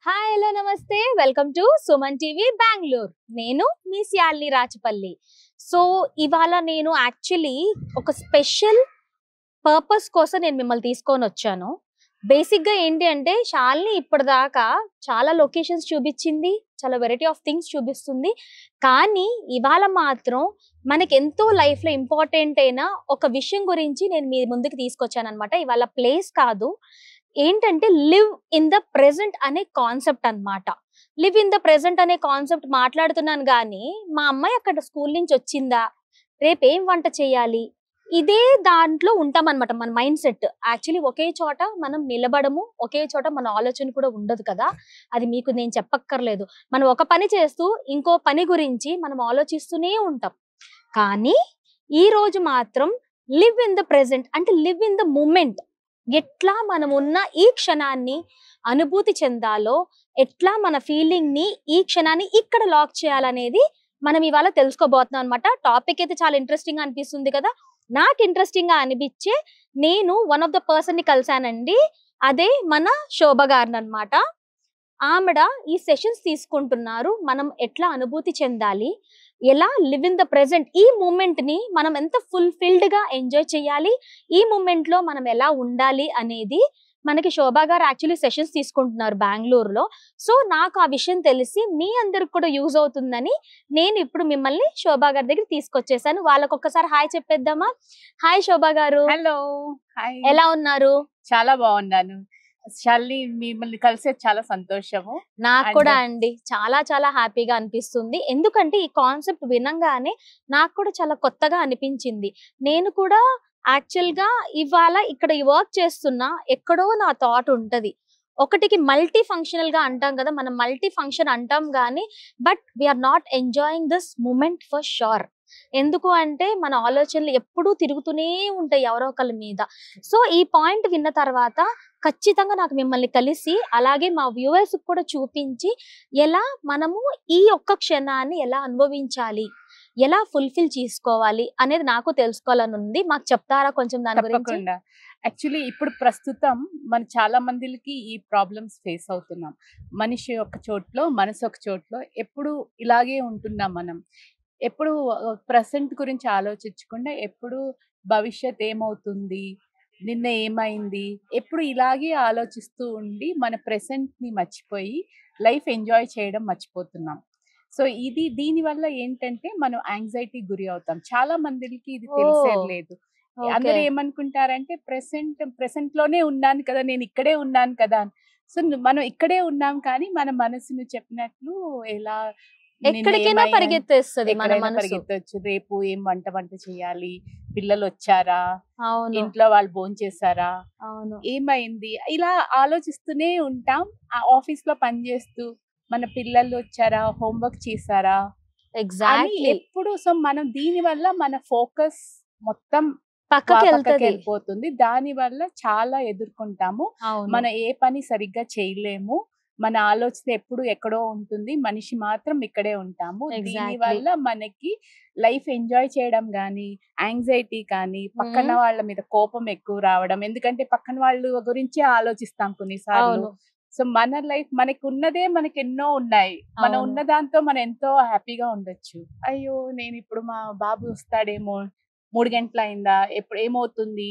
Hi hello నమస్తే welcome to Suman TV Bengaluru. నేను మీ శాలిని రాచపల్లి. సో ఇవాళ నేను యాక్చువల్లీ ఒక స్పెషల్ పర్పస్ కోసం నేను మిమ్మల్ని తీసుకొని వచ్చాను. బేసిక్గా ఏంటి అంటే శాలిని ఇప్పటిదాకా చాలా లొకేషన్స్ చూపించింది, చాలా వెరైటీ ఆఫ్ థింగ్స్ చూపిస్తుంది. కానీ ఇవాళ మాత్రం మనకి ఎంతో లైఫ్లో ఇంపార్టెంట్ అయిన ఒక విషయం గురించి నేను మీ ముందుకు తీసుకొచ్చాను అనమాట. ఇవాళ ప్లేస్ కాదు, ఏంటంటే లివ్ ఇన్ ద ప్రెసెంట్ అనే కాన్సెప్ట్ అన్నమాట. లివ్ ఇన్ ద ప్రెసెంట్ అనే కాన్సెప్ట్ మాట్లాడుతున్నాను కానీ మా అమ్మాయి అక్కడ స్కూల్ నుంచి వచ్చిందా, రేపు ఏం వంట చేయాలి, ఇదే దాంట్లో ఉంటామన్నమాట. మన మైండ్ సెట్ యాక్చువల్లీ ఒకే చోట మనం నిలబడము, ఒకే చోట మన ఆలోచన కూడా ఉండదు కదా. అది మీకు నేను చెప్పక్కర్లేదు. మనం ఒక పని చేస్తూ ఇంకో పని గురించి మనం ఆలోచిస్తూనే ఉంటాం. కానీ ఈ రోజు మాత్రం లివ్ ఇన్ ద ప్రెసెంట్ అంటే లివ్ ఇన్ ద మూమెంట్. ఎట్లా మనం ఉన్న ఈ క్షణాన్ని అనుభూతి చెందాలో, ఎట్లా మన ఫీలింగ్ ని ఈ క్షణాన్ని ఇక్కడ లాక్ చేయాలనేది మనం ఇవాళ తెలుసుకోబోతున్నాం అనమాట. టాపిక్ అయితే చాలా ఇంట్రెస్టింగ్ గా అనిపిస్తుంది కదా. నాకు ఇంట్రెస్టింగ్ గా అనిపించే నేను వన్ ఆఫ్ ద పర్సన్ ని కలిసానండి. అదే మన శోభ గారిని అనమాట. ఆమెడ ఈ సెషన్స్ తీసుకుంటున్నారు. మనం ఎట్లా అనుభూతి చెందాలి, ఎలా లివ్ ఇన్ ద ప్రెసెంట్, ఈ మూమెంట్ ని మనం ఎంత ఫుల్ఫిల్డ్ గా ఎంజాయ్ చేయాలి, ఈ మూమెంట్ లో మనం ఎలా ఉండాలి అనేది మనకి శోభా గారు యాక్చువల్లీ సెషన్స్ తీసుకుంటున్నారు బెంగళూరులో. సో నాకు ఆ విషయం తెలిసి మీ అందరికి కూడా యూజ్ అవుతుందని నేను ఇప్పుడు మిమ్మల్ని శోభా గారి దగ్గర తీసుకొచ్చేసాను. వాళ్ళకి ఒక్కసారి హాయ్ చెప్పేద్దామా? హాయ్ శోభా గారు, హలో హాయ్. ఎలా ఉన్నారు? చాలా బాగున్నాను శాలిని, మిమ్మల్ని కలిసే చాలా సంతోషము. నాకు And- కూడా అండి చాలా చాలా హ్యాపీగా అనిపిస్తుంది. ఎందుకంటే ఈ కాన్సెప్ట్ వినంగానే నాకు కూడా చాలా కొత్తగా అనిపించింది. నేను కూడా యాక్చువల్ గా ఇవాళ ఇక్కడ ఈ వర్క్ చేస్తున్నా, ఎక్కడో నా థాట్ ఉంటది. ఒకటికి మల్టీ ఫంక్షనల్ గా అంటాం కదా, మనం మల్టీ ఫంక్షన్ అంటాం కానీ but we're not enjoying this moment for sure. ఎందుకు అంటే మన ఆలోచనలు ఎప్పుడూ తిరుగుతూనే ఉంటాయి ఎవరో ఒకరి మీద. సో ఈ పాయింట్ విన్న తర్వాత ఖచ్చితంగా నాకు మిమ్మల్ని కలిసి, అలాగే మా వ్యూవర్స్ కూడా చూపించి ఎలా మనము ఈ ఒక్క క్షణాన్ని ఎలా అనుభవించాలి, ఎలా ఫుల్ఫిల్ చేసుకోవాలి అనేది నాకు తెలుసుకోవాలని ఉంది. మాకు చెప్తారా కొంచెం దాని గురించి? తప్పకుండా. యాక్చువల్లీ ఇప్పుడు ప్రస్తుతం మన చాలా మందికి ఈ ప్రాబ్లమ్స్ ఫేస్ అవుతున్నాం. మనిషి ఒక చోట్లో, మనసు ఒక చోట్లో ఎప్పుడు ఇలాగే ఉంటున్నాం మనం. ఎప్పుడు ప్రెసెంట్ గురించి ఆలోచించకుండా ఎప్పుడు భవిష్యత్ ఏమవుతుంది, నిన్న ఏమైంది, ఎప్పుడు ఇలాగే ఆలోచిస్తూ ఉండి మన ప్రెసెంట్ ని మర్చిపోయి లైఫ్ ఎంజాయ్ చేయడం మర్చిపోతున్నాం. సో దీనివల్ల ఏంటంటే మనం యాంగ్జైటీ గురి అవుతాం. చాలా మందికి ఇది తెలిసేది లేదు. అందరూ ఏమనుకుంటారంటే ప్రెసెంట్ లోనే ఉన్నాను కదా, నేను ఇక్కడే ఉన్నాను కదా. సో మనం ఇక్కడే ఉన్నాం కానీ మన మనసు నువ్వు చెప్పినట్లు ఎలా ఎక్కడికైనా పరిగెత్తేస్తుంది మన మనసు. పరిగెత్తవచ్చు. రేపు ఏం వంట చేయాలి, పిల్లలు వచ్చారా, అవును ఇంట్లో వాళ్ళు భోంచేసారా, అవును ఏమైంది, ఇలా ఆలోచిస్తూనే ఉంటాం. ఆ ఆఫీస్ లో పని చేస్తూ మన పిల్లలు వచ్చారా, హోంవర్క్ చేశారా అని ఎగ్జాక్ట్లీ. ఎప్పుడు. సో మనం దీని వల్ల మన ఫోకస్ మొత్తం పక్కకి పక్కకి వెళ్తది. వెళ్ళిపోతుంది. దాని వల్ల చాలా ఎదుర్కొంటాము. అవును మన ఏ పని సరిగ్గా చేయలేము. మన ఆలోచన ఎప్పుడు ఎక్కడో ఉంటుంది, మనిషి మాత్రం ఇక్కడే ఉంటాము. Exactly. దీని వల్ల మనకి లైఫ్ ఎంజాయ్ చేయడం కానీ, యాంగ్జైటీ కానీ, పక్కన వాళ్ళ మీద కోపం ఎక్కువ రావడం. ఎందుకంటే పక్కన వాళ్ళ గురించే ఆలోచిస్తాం కొన్నిసార్లు. అవును సో మన లైఫ్ మనకి ఉన్నదే మనకి ఎన్నో ఉన్నాయి. మనం అవును. ఉన్న దాంతో మనం ఎంతో హ్యాపీగా ఉండొచ్చు. అయ్యో నేను ఇప్పుడు మా బాబు వస్తాడేమో, 3 గంటలు అయిందా, ఎప్పుడు ఏమవుతుంది,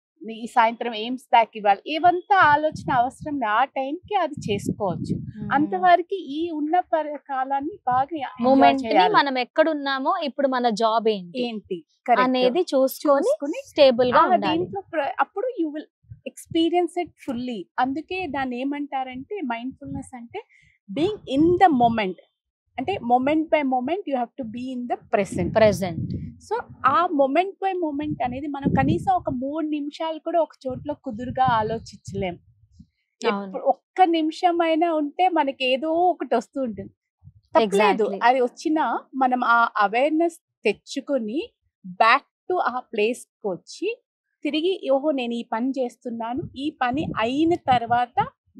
ఈ సాయంత్రం ఏం స్నాక్ ఇవ్వాలి, ఇవంతా ఆలోచన అవసరం లేదు. ఆ టైంకి అది చేసుకోవచ్చు. అంతవరకు ఈ ఉన్న కాలాన్ని బాగా enjoy మూమెంట్ ని చేయాలి. మనం ఎక్కడున్నామో, ఇప్పుడు మన జాబ్ ఏంటి ఏంటి correct. అనేది చూసుకొని చూసుకుని స్టేబుల్ గా ఆ ఉండాలి. దీంట్లో అప్పుడు you will experience it fully. అందుకే దాన్ని ఏమంటారంటే మైండ్ఫుల్నెస్ అంటే బీయింగ్ ఇన్ ద మూమెంట్. అంటే moment by moment you have to be in the present. Present so ఆ మూమెంట్ బై మూమెంట్ అనేది మనం కనీసం ఒక 3 నిమిషాలు కూడా ఒక చోట్ల కుదురుగా ఆలోచించలేం. ఎప్పుడు ఒక్క నిమిషం అయినా ఉంటే మనకి ఏదో ఒకటి వస్తూ ఉంటుంది. తప్పలేదు, Exactly. అది వచ్చినా మనం ఆ అవేర్నెస్ తెచ్చుకొని బ్యాక్ టు ఆ ప్లేస్ కి వచ్చి తిరిగి ఓహో నేను ఈ పని చేస్తున్నాను, ఈ పని అయిన తర్వాత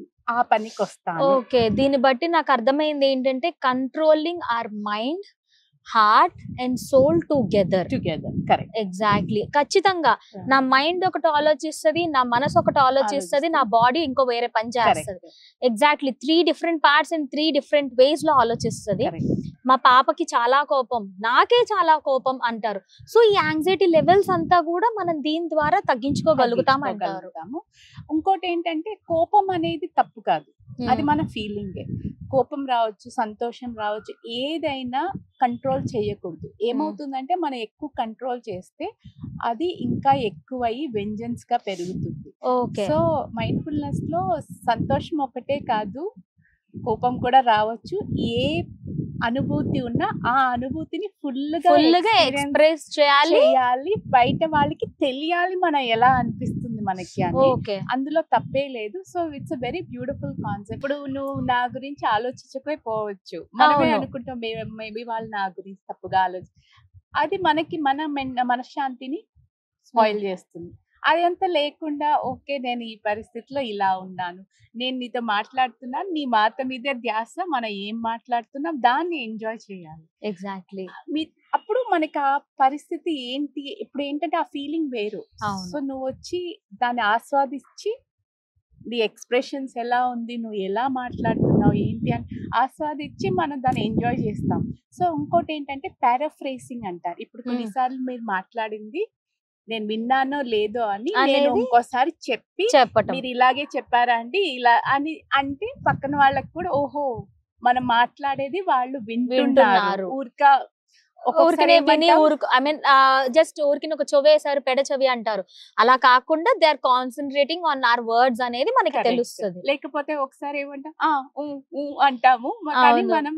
ఆ పనికి వస్తాను. ఓకే, దీన్ని బట్టి నాకు అర్థమైంది ఏంటంటే controlling our mind, heart and soul together. Correct. Exactly, ఖచ్చితంగా నా మైండ్ ఒకటి ఆలోచిస్తుంది, నా మనసు ఒకటి ఆలోచిస్తుంది, నా బాడీ ఇంకో వేరే పని చేస్తుంది. Exactly 3 different parts and 3 different ways లో ఆలోచిస్తుంది. మా పాపకి చాలా కోపం, నాకే చాలా కోపం అంటారు. సో ఈ యాంగ్జైటీ లెవెల్స్ అంతా కూడా మనం దీని ద్వారా తగ్గించుకోగలుగుతాం అంటారు. ఇంకోటి ఏంటంటే కోపం అనేది తప్పు కాదు, అది మన ఫీలింగే. కోపం రావచ్చు, సంతోషం రావచ్చు, ఏదైనా కంట్రోల్ చేయకూడదు. ఏమవుతుందంటే మనం ఎక్కువ కంట్రోల్ చేస్తే అది ఇంకా ఎక్కువయ్యి వెంజన్స్ గా పెరుగుతుంది. సో మైండ్ఫుల్నెస్ లో సంతోషం ఒకటే కాదు, కోపం కూడా రావచ్చు. ఏ అనుభూతి ఉన్నా ఆ అనుభూతిని ఫుల్ గా ఎక్స్ప్రెస్ చేయాలి, బయట వాళ్ళకి తెలియాలి మనం ఎలా అనిపిస్తుంది మనకి అని. అందులో తప్పే లేదు. So it's a very beautiful concept. ఇప్పుడు నువ్వు నా గురించి ఆలోచించకపోవచ్చు, మనమే అనుకుంటాం మేబీ వాళ్ళు నా గురించి తప్పుగా అది మనకి మనశ్శాంతిని స్పాయిల్ చేస్తుంది. అది అంతా లేకుండా ఓకే నేను ఈ పరిస్థితిలో ఇలా ఉన్నాను, నేను నీతో మాట్లాడుతున్నాను, నీ మాట మీద ధ్యాస, మనం ఏం మాట్లాడుతున్నాం దాన్ని ఎంజాయ్ చేయాలి. ఎగ్జాక్ట్లీ. అప్పుడు మనకి ఆ పరిస్థితి ఏంటి, ఇప్పుడు ఏంటంటే ఆ ఫీలింగ్ వేరు. సో నువ్వు వచ్చి దాన్ని ఆస్వాదించి నీ ఎక్స్ప్రెషన్స్ ఎలా ఉంది, నువ్వు ఎలా మాట్లాడుతున్నావు ఏంటి అని ఆస్వాదించి మనం దాన్ని ఎంజాయ్ చేస్తాం. సో ఇంకోటి ఏంటంటే పారాఫ్రేసింగ్ అంటారు. ఇప్పుడు కొన్నిసార్లు మీరు మాట్లాడింది నేను విన్నానో లేదో అని నేను ఇంకోసారి చెప్పటం, మీరు ఇలాగే చెప్పారా అండి ఇలా అని అంటే పక్కన వాళ్ళకి కూడా ఓహో మనం మాట్లాడేది వాళ్ళు వింటున్నారు. జస్ట్ ఊరికి ఒక చెవేసారు పెడ చెవి అంటారు, అలా కాకుండా they are concentrating on our words అనేది మనకి తెలుస్తుంది. లేకపోతే ఒకసారి ఏమంటాం అంటాము, మనం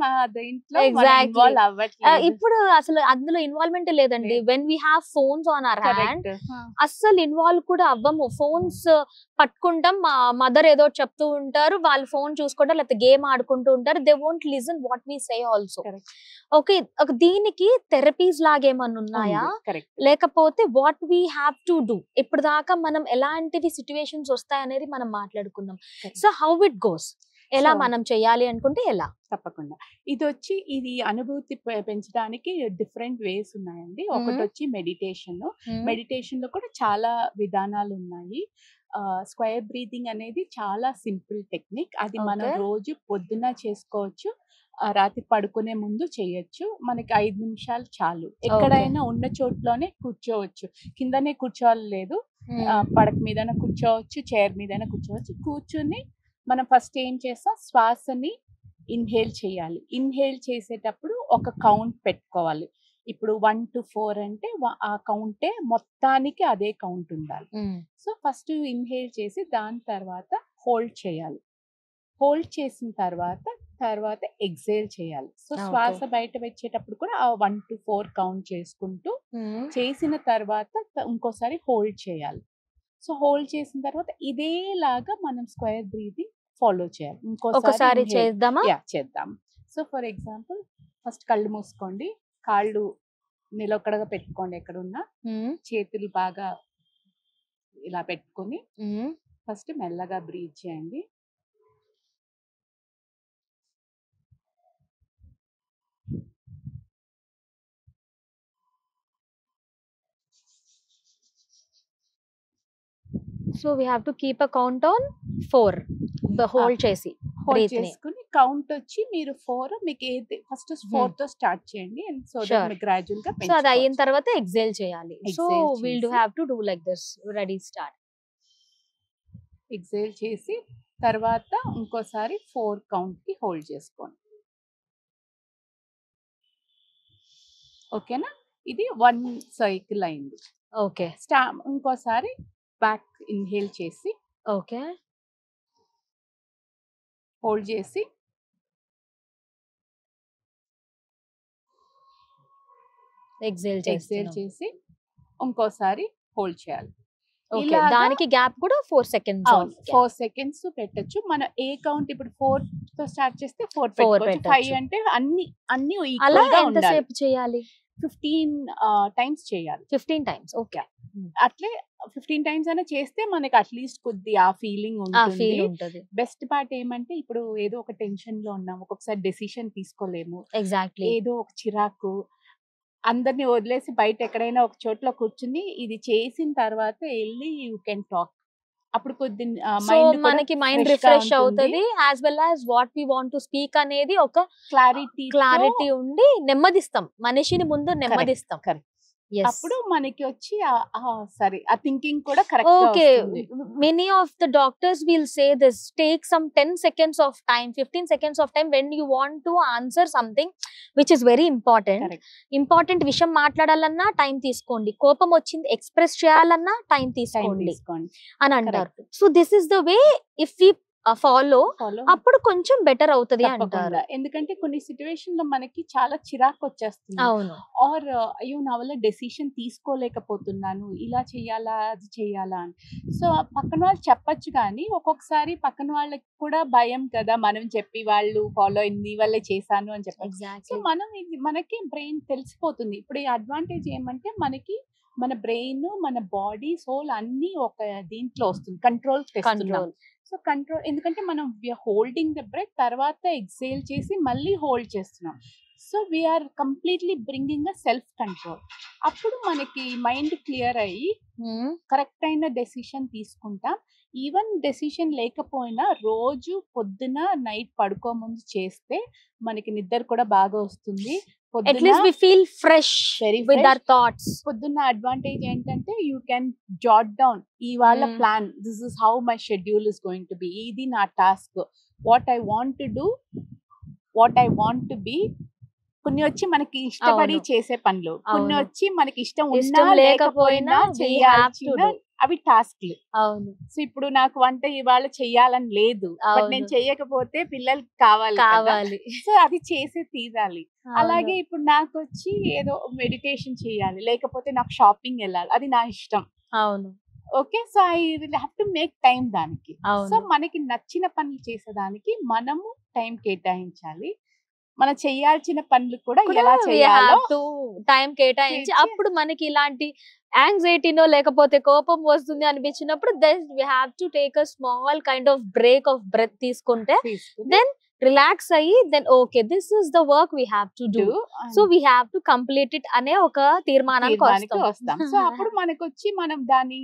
ఇప్పుడు అసలు అందులో ఇన్వాల్వ్మెంట్ లేదండి. When we have phones on our hand అస్సలు ఇన్వాల్వ్ కూడా అవ్వము. ఫోన్స్ పట్టుకుంటాం, మా మదర్ ఏదో చెప్తూ ఉంటారు, వాళ్ళు ఫోన్ చూసుకుంటారు, లేకపోతే గేమ్ ఆడుకుంటూ ఉంటారు. They won't listen what we say also. Okay, దీనికి థెరపీస్ లాగేమన్నా ఉన్నాయా, లేకపోతే what we have to do? ఇప్పుడు దాకా మనం ఎలాంటివి సిచ్యువేషన్స్ వస్తాయనేది మనం మాట్లాడుకున్నాం. సో హౌ ఇట్ గోస్, ఎలా మనం చేయాలి అనుకుంటే ఎలా? తప్పకుండా ఇది అనుభూతి పెంచడానికి డిఫరెంట్ వేస్ ఉన్నాయండి. ఒకటి వచ్చి మెడిటేషన్ లో కూడా చాలా విధానాలు ఉన్నాయి. స్క్వేర్ బ్రీతింగ్ అనేది చాలా సింపుల్ టెక్నిక్. అది మనం రోజు పొద్దున చేసుకోవచ్చు, రాత్రి పడుకునే ముందు చేయొచ్చు. మనకి 5 నిమిషాలు చాలు. ఎక్కడైనా ఉన్న చోట్లోనే కూర్చోవచ్చు, కిందనే కూర్చోవాలి లేదు, పడక మీదైనా కూర్చోవచ్చు, చైర్ మీదైనా కూర్చోవచ్చు. కూర్చుని మనం ఫస్ట్ ఏం చేస్తాం, శ్వాసని ఇన్హేల్ చేయాలి. ఇన్హేల్ చేసేటప్పుడు ఒక కౌంట్ పెట్టుకోవాలి. ఇప్పుడు 1 to 4 అంటే ఆ కౌంటే మొత్తానికి అదే కౌంట్ ఉండాలి. సో ఫస్ట్ ఇన్హేల్ చేసి దాని తర్వాత హోల్డ్ చేయాలి. హోల్డ్ చేసిన తర్వాత ఎక్సేల్ చేయాలి. సో శ్వాస బయట వచ్చేటప్పుడు కూడా ఆ 1 to 4 కౌంట్ చేసుకుంటూ చేసిన తర్వాత ఇంకోసారి హోల్డ్ చేయాలి. సో హోల్డ్ చేసిన తర్వాత ఇదేలాగా మనం స్క్వేర్ బ్రీతింగ్ ఫాలో చేయాలి. ఇంకోసారి చేద్దాం. సో ఫర్ ఎగ్జాంపుల్ ఫస్ట్ కళ్ళు మూసుకోండి, కాళ్ళు నిలకడగా పెట్టుకోండి, ఎక్కడున్నా చేతులు బాగా ఇలా పెట్టుకొని ఫస్ట్ మెల్లగా బ్రీత్ చేయండి. So we have to keep a count on 4. Hold చేసుకుని కౌంట్ వచ్చి మీరు 4 మీకు ఏది ఫస్ట్ 4 తో స్టార్ట్ చేయండి. సో దట్ గ్రాడ్యువల్ గా సో అది అయిన తర్వాత ఎక్సేల్ చేయాలి. So we'll have to do like this. Ready, start. Exhale చేసి తర్వాత ఇంకోసారి 4 కౌంట్ కి హోల్డ్ చేసుకోండి. ఓకేనా, ఇది 1 సైకిల్ అయింది. ఓకే, ఇంకోసారి బ్యాక్ ఇన్హేల్ చేసి ఓకే హోల్డ్ చేసి ఎక్సేల్ చేసి ఇంకోసారి హోల్డ్ చేయాలి. దానికి గ్యాప్ కూడా 4 seconds. 4 seconds పెట్టచ్చు. మనం ఏ కౌంట్ ఇప్పుడు 4 తో స్టార్ట్ చేస్తే 4 పెట్టచ్చు. 5 అంటే అన్ని ఈక్వల్ గా ఉండాలి. ఎంతసేపు చేయాలి? 15 టైమ్స్ చేయాలి. 15 times. ఓకే, అట్లే 15 టైమ్స్ అయినా చేస్తే మనకి అట్లీస్ట్ కొద్ది ఆ ఫీలింగ్ ఉంటుంది. బెస్ట్ పార్ట్ ఏమంటే ఇప్పుడు ఏదో ఒక టెన్షన్ లో ఉన్నాం, ఒక్కొక్కసారి డెసిషన్ తీసుకోలేము, ఎగ్జాక్ట్లీ ఏదో ఒక చిరాకు అందరిని వదిలేసి బయట ఎక్కడైనా ఒక చోట్ల కూర్చుని ఇది చేసిన తర్వాత వెళ్ళి యూ కెన్ టాక్. అప్పుడు కొద్ది సో మైండ్ కూడా మనకి మైండ్ ఫ్రెష్ గా రిఫ్రెష్ ఉంటుంది. అవుతది, as well as what we want to speak అనేది ఒక క్లారిటీ క్లారిటీ ఉండి నెమ్మదిస్తాం, మనిషిని ముందు నెమ్మదిస్తాం. కరెక్ట్. Yes. అప్పుడు మనకి వచ్చి సరే ఆ థింకింగ్ కూడా కరెక్ట్ గా Okay, వస్తుంది. many of the doctors will say this, take some 10 seconds of time, 15 seconds of time when you want to answer something which is very important. Correct. Important విషయం మాట్లాడాలన్నా టైం తీసుకోండి, కోపం వచ్చింది express చేయాలన్నా time time తీసుకోండి తీసుకోండి. అని అంటారు. So this is the way, if we follow follow అప్పుడు కొంచెం బెటర్ అవుతది అంటారు. తప్పకుండా. ఎందుకంటే కొన్ని సిచ్యువేషన్ లో మనకి చాలా చిరాకు వచ్చేస్తుంది. అవును, ఆర్ అయ్యో నా వల్ల డెసిషన్ తీసుకోలేకపోతున్నాను, ఇలా చెయ్యాలా అది చెయ్యాలా అని. సో పక్కన వాళ్ళు చెప్పొచ్చు, కానీ ఒక్కొక్కసారి పక్కన వాళ్ళకి కూడా భయం కదా, మనం చెప్పి వాళ్ళు ఫాలో అయింది వల్లే చేశాను అని చెప్పారు. So exactly. మనం ఇది మనకి బ్రెయిన్ తెలిసిపోతుంది. ఇప్పుడు ఈ అడ్వాంటేజ్ ఏమంటే మనకి మన బ్రెయిన్, మన బాడీ, సోల్ అన్ని ఒక దీంట్లో వస్తుంది, కంట్రోల్ తెస్తున్నాం. కంట్రోల్. సో కంట్రోల్ ఎందుకంటే మనం హోల్డింగ్ ద బ్రెత్, తర్వాత ఎక్సేల్ చేసి మళ్ళీ హోల్డ్ చేస్తున్నాం. So we're completely bringing a self control. అప్పుడు మనకి మైండ్ క్లియర్ అయ్యి కరెక్ట్ అయిన డెసిషన్ తీసుకుంటాం. ఈవెన్ డెసిషన్ లేకపోయినా రోజు పొద్దున నైట్ పడుకో ముందు చేస్తే మనకి నిద్ర కూడా బాగా వస్తుంది. At least we feel fresh Very with fresh. Our thoughts. పొద్దున్న అడ్వాంటేజ్ ఏంటంటే యూ క్యాన్ జాట్ డౌన్ ఇవాళ plan, this is how my schedule is going to be, ఇది నా task, what I want to do, what I want to be. కొన్ని వచ్చి మనకి ఇష్టపడి అవును. చేసే పనులు, కొన్ని అవును. వచ్చి మనకి ఇష్టం ఇష్టం ఉన్నా లేకపోయినా లేకపోయినా we have to చేయాల్సిన do. అవి టాస్క్లు. అవును, సో ఇప్పుడు నాకు వంట ఇవాళ చెయ్యాలని లేదు, బట్ నేను అవును. చెయ్యకపోతే పిల్లలకి కావాలి కదా. కావాలి. సో అది చేసి తీరాలి. అలాగే ఇప్పుడు నాకు వచ్చి ఏదో మెడిటేషన్ చేయాలి, లేకపోతే నాకు షాపింగ్ వెళ్ళాలి, అది నా ఇష్టం. అవును, okay, so I will have to make time దానికి. సో అవును. మనకి నచ్చిన పనులు చేసేదానికి మనము టైం కేటాయించాలి. మనం చేయాల్సిన పనులు కూడా ఎలా చేయాలో టైం కేటాయించి, చేసి- అప్పుడు మనకి ఇలాంటి యాంగ్జైటీనో లేకపోతే కోపం వస్తుంది అనిపించినప్పుడు then we have to take a small kind of break of breath తీసుకుంటే తీసుకుని then రిలాక్స్ అయ్యి then okay this is the work we have to do, so we have to complete it అనే ఒక తీర్మానానికి వస్తాం. సో అప్పుడు మనకు వచ్చి మనం దాన్ని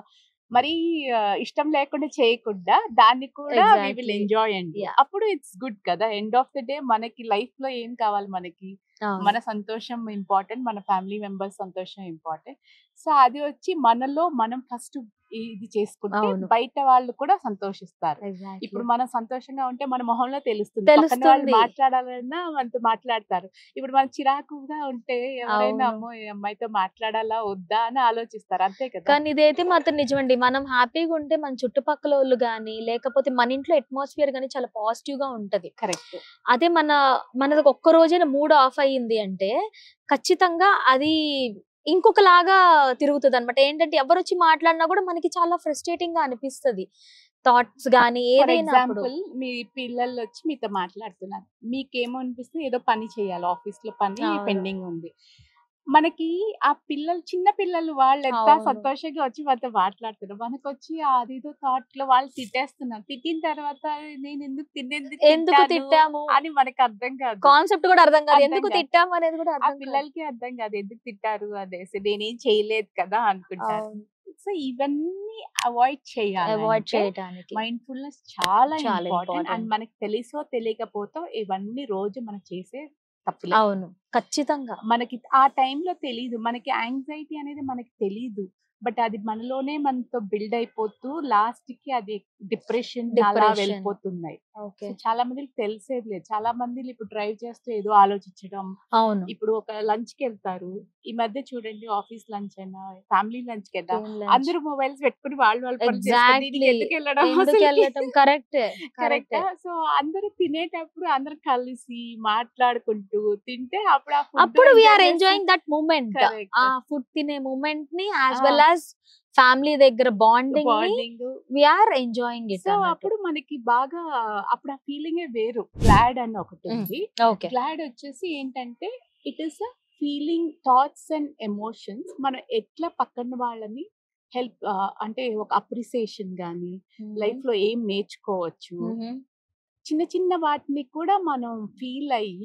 మరి ఇష్టం లేకుండా చేయకుండా దాన్ని కూడా వి విల్ Exactly. ఎంజాయ్ అండి. Yeah. అప్పుడు ఇట్స్ గుడ్ కదా. ఎండ్ ఆఫ్ ద డే మనకి లైఫ్ లో ఏం కావాలి, మనకి మన సంతోషం ఇంపార్టెంట్, మన ఫ్యామిలీ మెంబర్స్ సంతోషం ఇంపార్టెంట్. సో అది వచ్చి మనలో మనం ఫస్ట్ ఇది చేసుకుంటే అవును. బయట వాళ్ళు కూడా సంతోషిస్తారు. ఇప్పుడు మనం సంతోషంగా ఉంటే మన మొహంలో తెలుస్తుంది, పక్కన వాళ్ళు తెలుస్తుంది. మాట్లాడాలన్నా మనతో మాట్లాడతారు. ఇప్పుడు మనం చిరాకుగా ఉంటే ఎవరైనా అవును. అమ్మో ఈ అమ్మాయితో మాట్లాడాలా వద్దా అని ఆలోచిస్తారు, అంతే కదా. కానీ ఇదైతే మాత్రం నిజమండి, మనం హ్యాపీగా ఉంటే మన చుట్టుపక్కల వాళ్ళు గానీ లేకపోతే మన ఇంట్లో అట్మాస్ఫియర్ గానీ చాలా పాజిటివ్ గా ఉంటది. కరెక్ట్. అదే మనది ఒక్క రోజైనా మూడ్ ఆఫ్ అయ్యింది అంటే ఖచ్చితంగా అది ఇంకొకలాగా తిరుగుతుంది అనమాట. ఏంటంటే ఎవరు వచ్చి మాట్లాడినా కూడా మనకి చాలా ఫ్రస్ట్రేటింగ్ గా అనిపిస్తది, థాట్స్ గానీ ఫర్ ఏదైనా. అప్పుడు ఎగ్జాంపుల్ మీ పిల్లలు వచ్చి మీతో మాట్లాడుతున్నారు, మీకేమో అనిపిస్తుంది ఏదో పని చేయాలి, ఆఫీస్ లో పని అవును. పెండింగ్ ఉంది. మనకి ఆ పిల్లలు, చిన్న పిల్లలు వాళ్ళు ఎంత అవును. సంతోషంగా వచ్చి వాళ్ళతో మాట్లాడుతున్నారు, మనకు వచ్చి అదేదో థాట్ లో వాళ్ళు తిట్టేస్తున్నారు. తిట్టిన తర్వాత నేను ఎందుకు ఎందుకు తిట్టాను తిట్టాము అని మనకు అర్థం కాదు. కాన్సెప్ట్ కూడా అర్థం కాదు, అర్థం ఎందుకు కాదు. తిట్టాము అనేది కూడా ఆ అర్థం కాదు. పిల్లలకి అర్థం కాదు ఎందుకు తిట్టారు అనేసి, నేనేం చేయలేదు కదా అనుకుంటారు. అవును. సో ఇవన్నీ అవాయిడ్ చేయాలి. అవాయిడ్ చేయడానికి మైండ్ఫుల్నెస్ చాలా చాలా ఇంపార్టెంట్. important. అండ్ మనకి తెలుసో తెలియకపోతే ఇవన్నీ రోజు మనం చేసే తప్పులే. అవును, ఖచ్చితంగా. మనకి ఆ టైంలో తెలీదు, మనకి యాంగ్జైటీ అనేది మనకి తెలీదు, బట్ అది మనలోనే మనతో బిల్డ్ అయిపోతూ లాస్ట్ కి అది డిప్రెషన్ అలా Depression. వెళ్ళిపోతున్నాయి. ఓకే. సో చాలా మందికి తెలిసేది లేదు. చాలా మంది ఇప్పుడు డ్రైవ్ చేస్తూ ఏదో ఆలోచించడం. అవును. ఇప్పుడు ఒక లంచ్ కి వెళ్తారు, ఈ మధ్య చూడండి ఆఫీస్ లంచ్ అయినా ఫ్యామిలీ లంచ్ కి అందరూ మొబైల్స్ పెట్టుకుని వాళ్ళు పనులు చేసుకొని దీనికి ఎందుకు వెళ్ళడం ఎందుకు వెళ్ళటం? Correct, correct. కరెక్ట్. సో అందరూ తినేటప్పుడు అందరూ కలిసి మాట్లాడుకుంటూ తింటే అప్పుడు ఆ అప్పుడు we're enjoying that moment, Correct. ఆ ఫుడ్ తినే మూమెంట్ ని యాజ్ వెల్ యాజ్ ఫ్యామిలీ దగ్గర బాండింగ్ ని bonding. We're enjoying it. So అప్పుడు మనకి బాగా అప్పుడు ఆ ఫీలింగ్ వేరు. గ్లాడ్ అని ఒకటి ఉంది. ఓకే. గ్లాడ్ వచ్చేసి ఏంటంటే it is a feeling, thoughts and emotions. మనం ఎట్లా పక్కన వాళ్ళని హెల్ప్ అంటే ఒక అప్రిసియేషన్ గానీ లైఫ్ లో ఏం నేర్చుకోవచ్చు, చిన్న చిన్న వాటిని కూడా మనం ఫీల్ అయ్యి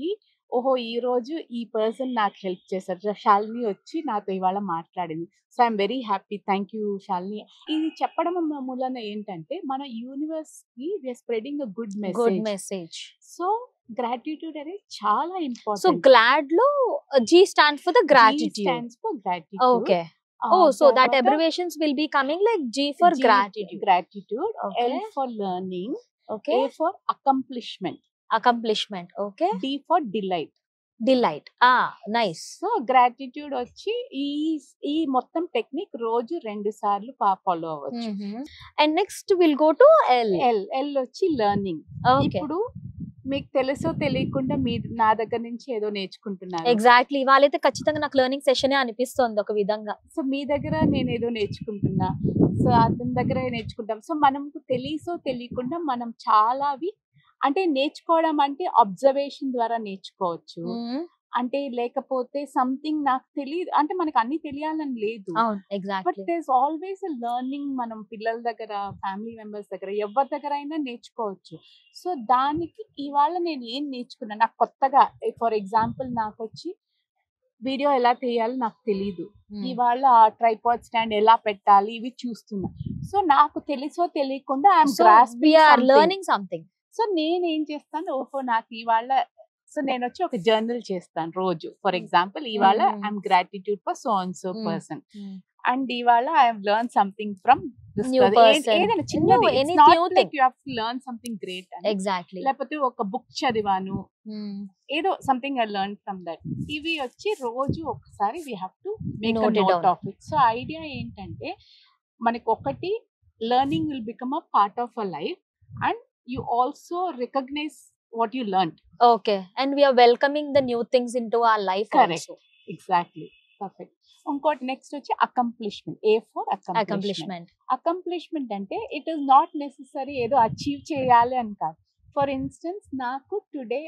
ఓహో ఈ రోజు ఈ పర్సన్ నాకు హెల్ప్ చేశారు, శాలిని వచ్చి నాతో ఇవాళ మాట్లాడింది. So I'm very happy, thank you Shalini. ఇది చెప్పడం మూలన ఏంటంటే మన యూనివర్స్ కి we're spreading a good good message. Message. So gratitude అనేది చాలా సో ఇంపార్టెంట్. గ్లాడ్ లో G stands for the gratitude. Stands for gratitude. Okay. Oh, so that abbreviations will be coming like G for gratitude. Gratitude. Okay. L for learning. Okay. A for accomplishment. Accomplishment. Okay. D for delight. Delight. Nice. So gratitude వచ్చి ఈ మొత్తం technique రోజు 2 సార్లు follow అవ్వచ్చు. And next we'll go to L. L వచ్చి learning. Okay. ఇప్పుడు మీకు తెలుసో తెలియకుండా మీరు నా దగ్గర నుంచి ఏదో నేర్చుకుంటున్నారు. ఎగ్జాక్ట్లీ, వాళ్ళైతే ఖచ్చితంగా నాకు లెర్నింగ్ సెషనే అనిపిస్తుంది ఒక విధంగా. సో మీ దగ్గర నేను ఏదో నేర్చుకుంటున్నా, సో అతని దగ్గర నేర్చుకుంటాం. సో మనకు తెలిసో తెలియకుండా మనం చాలావి అంటే నేర్చుకోవడం అంటే అబ్జర్వేషన్ ద్వారా నేర్చుకోవచ్చు. అంటే లేకపోతే సంథింగ్ నాకు తెలియదు అంటే మనకు అన్ని తెలియాలని లేదు. అవును, but exactly. There always a learning. మనం పిల్లల దగ్గర, ఫ్యామిలీ మెంబర్స్ దగ్గర, ఎవరి దగ్గర అయినా నేర్చుకోవచ్చు. సో దానికి ఇవాళ నేను ఏం నేర్చుకున్నా, నాకు కొత్తగా ఫర్ ఎగ్జాంపుల్ నాకు వచ్చి వీడియో ఎలా తీయాలో నాకు తెలీదు. ఇవాళ ట్రైపాడ్ స్టాండ్ ఎలా పెట్టాలి ఇవి చూస్తున్నా. సో నాకు తెలుసో తెలియకుండా I'm grasping learning something. So నేను ఏం చేస్తాను, ఓహో నాకు ఇవాళ సో నేను వచ్చి ఒక జర్నల్ చేస్తాను రోజు. ఫర్ ఎగ్జాంపుల్ ఇవాళ I'm gratitude for so and so person, and ఇవాళ I have learn something from this New person. ఏదైనా చిన్నది, No, it's any not new like thing. you have to learn something great అని. Exactly. లేకపోతే ఒక book చదివాను, ఏదో something I learn from that. ఇవి వచ్చి రోజు ఒకసారి we have to make Note it note down. Of it. So idea ఏంటంటే మనకి ఒకటి learning will become a part of a life, and you also recognize what you learned. Okay, and we are welcoming the new things into our life. Correct. Also. Exactly. Perfect. ఇంకోటి next వచ్చి accomplishment. A for accomplishment. Accomplishment అంటే it is not necessary ఏదో achieve చేయాలి అని కాదు. For instance నాకు today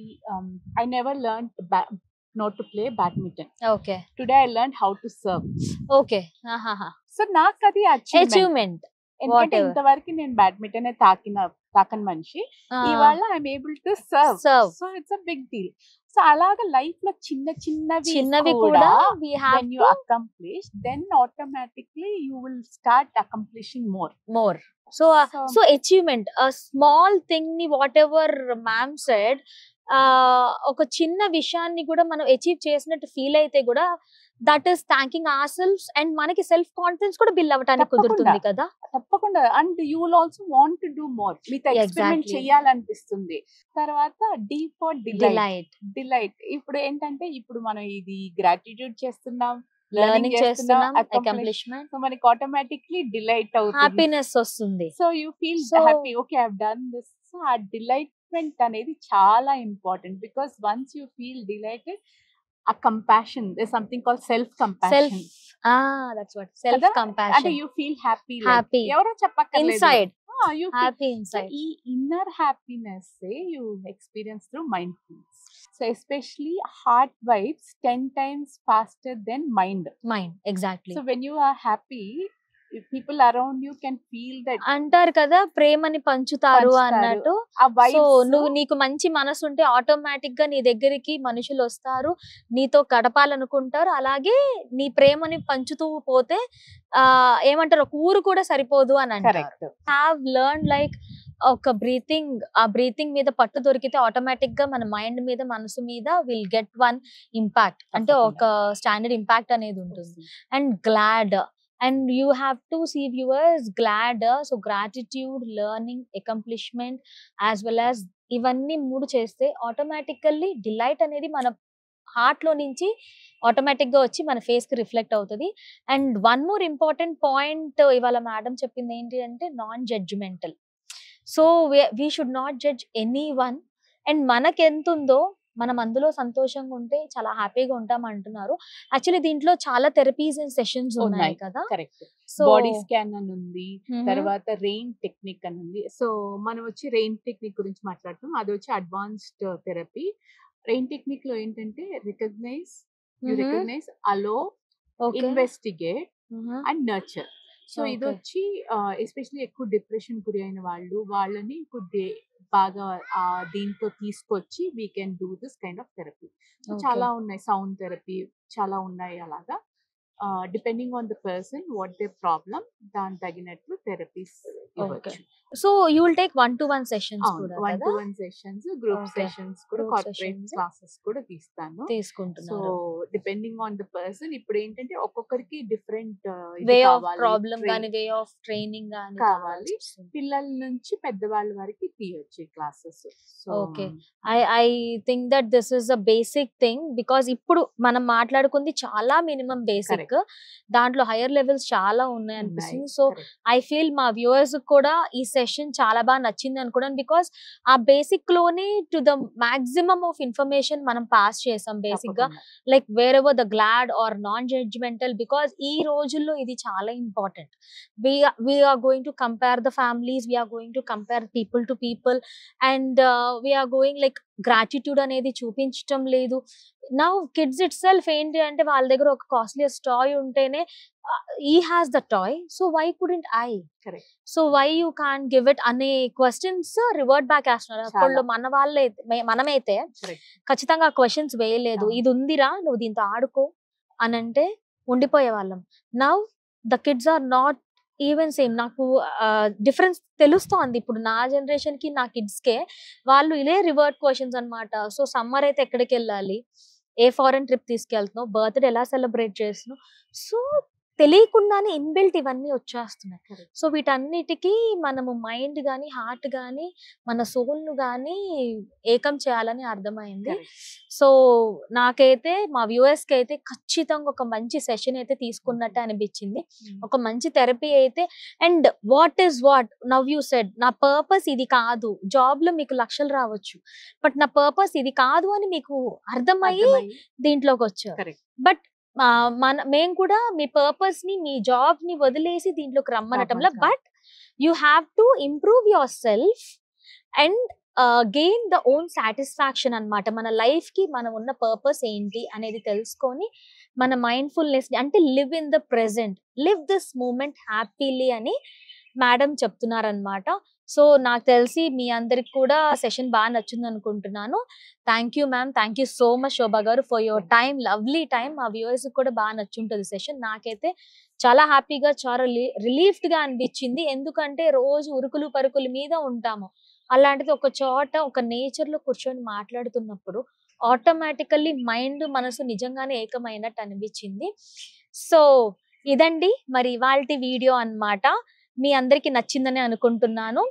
I never learn not to play badminton. Okay. Today I learned how to serve. Okay. So నాకు అది Achievement. ఎందుకంటే Whatever. ఇంతవరకు నేను బ్యాడ్మింటన్ తాకని మనిషి, ఇవాళ I'm able to serve. So it's a big deal. So అలాగా లైఫ్ లో చిన్నవి కూడా we have when you to accomplish, then automatically you will start accomplishing more. So achievement, a small thing ni whatever ma'am said, ఒక చిన్న విషయాన్ని కూడా మనం achieve చేసినట్టు ఫీల్ అయితే కూడా that is thanking our selves, and మనకి సెల్ఫ్ కాన్ఫిడెన్స్ కూడా బిల్డ్ అవ్వడానికి కుదురుతుంది కదా. తప్పకుండా. And you will also want to do more. మీతో ఎక్స్పెరిమెంట్ చేయాలనిపిస్తుంది. తర్వాత డి ఫర్ డిలైట్. ఇప్పుడు ఏంటంటే ఇప్పుడు మనం ఇది గ్రాటిట్యూడ్ చేస్తున్నాం, లెర్నింగ్ చేస్తున్నాం, అకంప్లిష్మెంట్, సో మనకి ఆటోమేటిక్లీ డిలైట్ అవుతుంది, హ్యాపీనెస్ వస్తుంది. So you feel happy, okay I have done this. So ఆ డిలైట్మెంట్ అనేది చాలా important, because once you feel delighted, a compassion, there's something called self compassion. That's what self compassion. And you feel happy ఎవరో చెప్పక్కర్లేదు, inside you happy inside. ఈ inner happiness you experience through mindfulness. So especially heart vibes 10 times faster than mind. Exactly. So when you are happy, people around you can feel that. అంటారు కదా ప్రేమని పంచుతారు అన్నట్టు. So నువ్వు నీకు మంచి మనసు ఉంటే ఆటోమేటిక్ గా నీ దగ్గరికి మనుషులు వస్తారు, నీతో గడపాలనుకుంటారు. అలాగే నీ ప్రేమని పంచుతూ పోతే ఏమంటారు, ఒక ఊరు కూడా సరిపోదు అని అంటారు. హావ్ లెర్న్ లైక్ ఒక బ్రీతింగ్, ఆ బ్రీతింగ్ మీద పట్టు దొరికితే ఆటోమేటిక్ గా మన మైండ్ మీద, మనసు మీద విల్ గెట్ వన్ ఇంపాక్ట్, అంటే ఒక స్టాండర్డ్ ఇంపాక్ట్ అనేది ఉంటుంది. And GLAD, and you have to see viewers glad, so gratitude, learning, accomplishment, as well as ఇవన్నీ మూడు చేస్తే ఆటోమేటికల్లీ డిలైట్ అనేది మన హార్ట్ లో నుంచి ఆటోమేటిక్ గా వచ్చి మన ఫేస్ కి రిఫ్లెక్ట్ అవుతుంది. And one more important point ఇవాళ మేడం చెప్పింది ఏంటి అంటే non judgmental. So we should not judge anyone, and మనకి ఎంత ఉందో మనం అందులో సంతోషంగా ఉంటే చాలా హ్యాపీగా ఉంటాం అంటున్నారు. యాక్చువల్లీ దీంట్లో చాలా థెరపీస్ అండ్ సెషన్స్ ఉన్నాయి కదా. కరెక్ట్. సో బాడీ స్కాన్ అని ఉంది, తర్వాత రెయిన్ టెక్నిక్ అని ఉంది. సో మనం వచ్చి రెయిన్ టెక్నిక్ గురించి మాట్లాడుతాం. అది వచ్చి అడ్వాన్స్డ్ థెరపీ. రెయిన్ టెక్నిక్ లో ఏంటంటే recognize, allow, investigate and nurture. So ఇది వచ్చి ఎస్పెషల్లీ ఎక్కువ డిప్రెషన్ గురి అయిన వాళ్ళని బాగా దీంతో తీసుకొచ్చి we can do this kind of therapy. Okay. చాలా ఉన్నాయి, సౌండ్ థెరపీ చాలా ఉన్నాయి అలాగా. Depending on the person what they problem, దాని తగినట్లు థెరపీస్ ఇవ్వచ్చు. So you will take 1-to-1 sessions కూడా 1-to-1 sessions, group Okay. Sessions కూడా, Group కార్పొరేట్ sessions. క్లాసెస్ కూడా తీస్తాను. సో తీసుకుంటున్నారు. డిపెండింగ్ ఆన్ ద పర్సన్, ఇప్పుడు ఏంటంటే ఒక్కొక్కరికి డిఫరెంట్ వే ఆఫ్ ప్రాబ్లం గానీ వే ఆఫ్ ట్రైనింగ్ గానీ కావాలి. పిల్లల నుంచి పెద్దవాళ్ళ వరకు తీయొచ్చు classes. So Okay. I think that this is a basic thing, because ఇప్పుడు మనం మాట్లాడుకుంది చాలా మినిమం బేసిక్, దాంట్లో హైయర్ లెవెల్స్ చాలా ఉన్నాయి అనిపిస్తుంది. సో ఐ ఫీల్ మా వ్యూవర్స్ కూడా ఈ సెషన్ చాలా బాగా నచ్చింది అనుకోవడం, బికాస్ ఆ బేసిక్ లోనే to the maximum of information మనం పాస్ చేసాం బేసిక్ గా, like wherever the glad are non judgemental, because ఈ రోజుల్లో ఇది చాలా important. we are going to compare the families, we are going to compare people to people, and we are going like gratitude అనేది చూపించటం లేదు. Now kids it self ఏంటి అంటే వాళ్ళ దగ్గర ఒక కాస్ట్లీయెస్ట్ టాయ్ ఉంటేనే he has the toy, so why couldn't I? Correct. So why you can't give it అనే క్వశ్చన్స్ రివర్ట్ బ్యాక్ వేస్తున్నారు. అప్పుడు మన వాళ్ళే మనమైతే ఖచ్చితంగా క్వశ్చన్స్ వేయలేదు, ఇది ఉందిరా నువ్వు దీంతో ఆడుకో అని అంటే ఉండిపోయే వాళ్ళం. Now the kids are not even same. నాకు డిఫరెన్స్ తెలుస్తోంది ఇప్పుడు నా జనరేషన్ కి నా కిడ్స్ కే. వాళ్ళు ఇదే రివర్ట్ క్వశ్చన్స్ అన్నమాట. సో సమ్మర్ అయితే ఎక్కడికి వెళ్ళాలి, ఏ ఫారెన్ ట్రిప్ తీసుకెళ్తున్నావు, బర్త్డే ఎలా సెలబ్రేట్ చేస్తున్నావు, సో తెలియకుండానే ఇన్బిల్ట్ ఇవన్నీ వచ్చేస్తున్నాయి. సో వీటన్నిటికీ మనము మైండ్ గానీ హార్ట్ గానీ మన సోల్ ను గానీ ఏకం చేయాలని అర్థమైంది. సో నాకైతే మా వ్యూవర్స్ కి అయితే ఖచ్చితంగా ఒక మంచి సెషన్ అయితే తీసుకున్నట్టు అనిపించింది, ఒక మంచి థెరపీ అయితే. And what is what now you said, నా పర్పస్ ఇది కాదు, జాబ్ లో మీకు లక్షలు రావచ్చు, బట్ నా పర్పస్ ఇది కాదు అని మీకు అర్థమయ్యి దీంట్లోకి వచ్చారు. బట్ మేము కూడా మీ పర్పస్ ని మీ జాబ్ ని వదిలేసి దీంట్లోకి రమ్మనటంలో, but you have to improve yourself and gain the own satisfaction అన్నమాట. మన లైఫ్ కి మనం ఉన్న పర్పస్ ఏంటి అనేది తెలుసుకొని మన మైండ్ఫుల్నెస్ అంటే live in the present, live this moment happily అని మేడం చెప్తున్నారనమాట. సో నాకు తెలిసి మీ అందరికి కూడా సెషన్ బాగా నచ్చింది అనుకుంటున్నాను. Thank you ma'am, thank you so much Shobha గారు for your time, lovely time. మా వ్యూవర్స్ కూడా బాగా నచ్చుంటుంది సెషన్. నాకైతే చాలా హ్యాపీగా చాలా రిలీఫ్డ్ గా అనిపించింది, ఎందుకంటే రోజు ఉరుకులు పరుకుల మీద ఉంటాము. అలాంటిది ఒక చోట ఒక నేచర్ లో కూర్చొని మాట్లాడుతున్నప్పుడు ఆటోమేటికల్లీ మైండ్ మనసు నిజంగానే ఏకమైనట్టు అనిపించింది. సో ఇదండి మరి ఇవాల్టి వీడియో అన్నమాట. మీ అందరికి నచ్చిందని అనుకుంటున్నాను.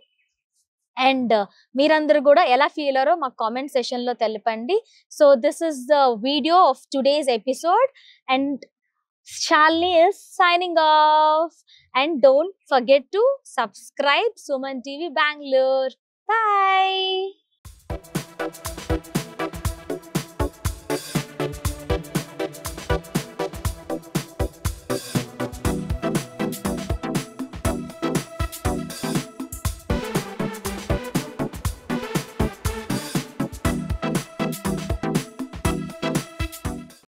అండ్ మీరందరూ కూడా ఎలా ఫీల్ అయ్యారో మా కామెంట్ సెషన్ లో తెలపండి. So this is the video of today's episode and Shalini is signing off, and don't forget to subscribe Suman TV Bangalore. Bye.